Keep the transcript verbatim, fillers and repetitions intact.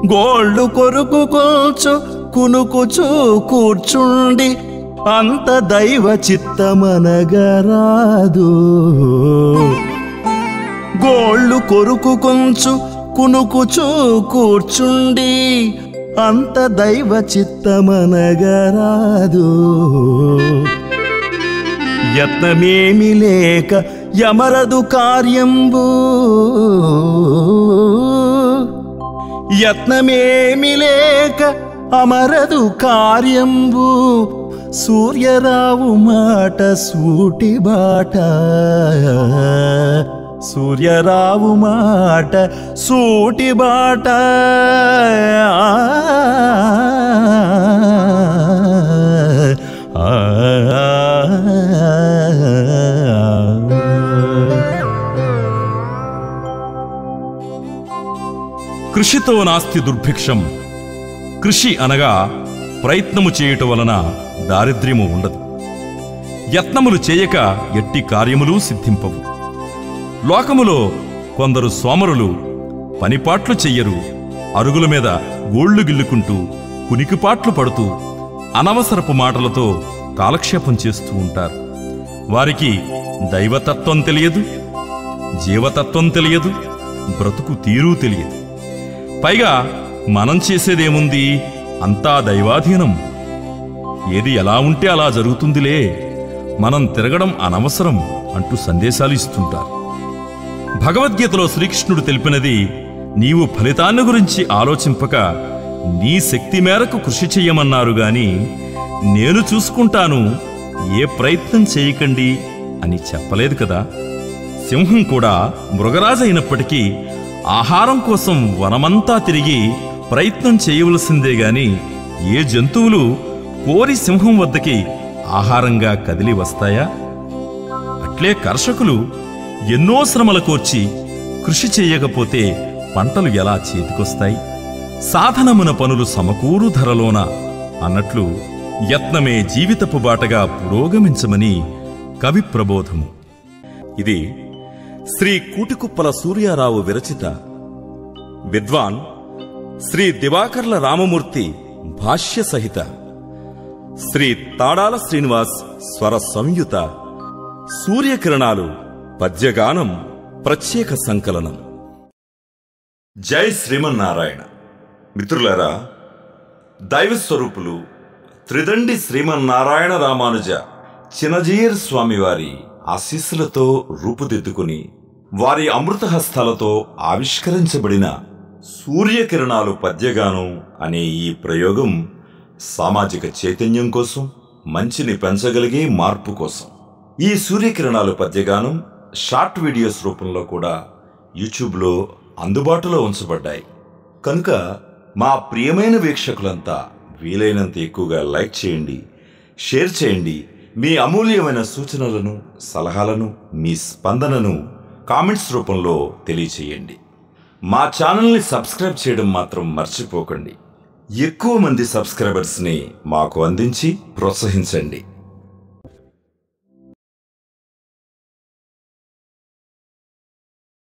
గోళ్ళు కొరుకు కొంచు కునుకుచూ కూర్చుండి అంత దైవ చిత్తమనగరాదు. గోళ్ళు కొరుకు కొంచు కునుకుచూ కూర్చుండి అంత దైవ చిత్తమనగరాదు. యత్నమేమి లేక యమరదు కార్యంబు, యత్నమేమి లేక అమరదు కార్యంబు. సూర్యరావు మాట సూటి బాట, సూర్యరావు మాట సూటి బాట. కృషితో నాస్తి దుర్భిక్షం. కృషి అనగా ప్రయత్నము చేయుట వలన దారిద్ర్యము ఉండదు. యత్నములు చేయక ఎట్టి కార్యములు సిద్ధింపవు. లోకములో కొందరు సోమరులు పనిపాట్లు చెయ్యరు, అరుగుల మీద గోళ్లు గిల్లుకుంటూ కునికిపాట్లు పడుతూ అనవసరపు మాటలతో కాలక్షేపం చేస్తూ ఉంటారు. వారికి దైవతత్వం తెలియదు, జీవతత్వం తెలియదు, బ్రతుకు తీరు తెలియదు. పైగా మనం చేసేదేముంది, అంతా దైవాధీనం. ఏది ఎలా ఉంటే అలా జరుగుతుందిలే, మనం తిరగడం అనవసరం అంటూ సందేశాలు ఇస్తుంటారు. భగవద్గీతలో శ్రీకృష్ణుడు తెలిపినది, నీవు ఫలితాన్ని గురించి ఆలోచింపక నీ శక్తి మేరకు కృషి చెయ్యమన్నారు గాని నేను చూసుకుంటాను, ఏ ప్రయత్నం చేయకండి అని చెప్పలేదు కదా. సింహం కూడా మృగరాజైనప్పటికీ ఆహారం కోసం వనమంతా తిరిగి ప్రయత్నం చేయవలసిందే గాని ఏ జంతువులు కోరి సింహం వద్దకి ఆహారంగా కదిలి వస్తాయా? అట్లే కర్షకులు ఎన్నో శ్రమల కోర్చి కృషి చేయకపోతే పంటలు ఎలా చేతికొస్తాయి? సాధనమున పనులు సమకూరు ధరలోన అన్నట్లు యత్నమే జీవితపు బాటగా పురోగమించమని కవి ప్రబోధము. ఇది శ్రీ కూటికుప్పల సూర్యారావు విరచిత, విద్వాన్ శ్రీ దివాకర్ల రామమూర్తి భాష్య సహిత, శ్రీ తాడాల శ్రీనివాస్ స్వర సంయుత సూర్యకిరణాలు పద్యగానం ప్రత్యేక సంకలనం. జై శ్రీమన్నారాయణ. మిత్రులారా, దైవస్వరూపులు త్రిదండి శ్రీమన్నారాయణ రామానుజ చినజీయర్ స్వామివారి ఆశీస్సులతో రూపుదిద్దుకుని వారి అమృతహస్తాలతో ఆవిష్కరించబడిన సూర్యకిరణాలు పద్యగానం అనే ఈ ప్రయోగం సామాజిక చైతన్యం కోసం, మంచిని పెంచగలిగే మార్పు కోసం. ఈ సూర్యకిరణాలు పద్యగానం షార్ట్ వీడియోస్ రూపంలో కూడా యూట్యూబ్లో అందుబాటులో ఉంచబడ్డాయి. కనుక మా ప్రియమైన వీక్షకులంతా వీలైనంత ఎక్కువగా లైక్ చేయండి, షేర్ చేయండి. మీ అమూల్యమైన సూచనలను, సలహాలను, మీ స్పందనను కామెంట్స్ రూపంలో తెలియచేయండి. మా ఛానల్ని సబ్స్క్రైబ్ చేయడం మాత్రం మర్చిపోకండి. ఎక్కువ మంది సబ్స్క్రైబర్స్ని మాకు అందించి ప్రోత్సహించండి.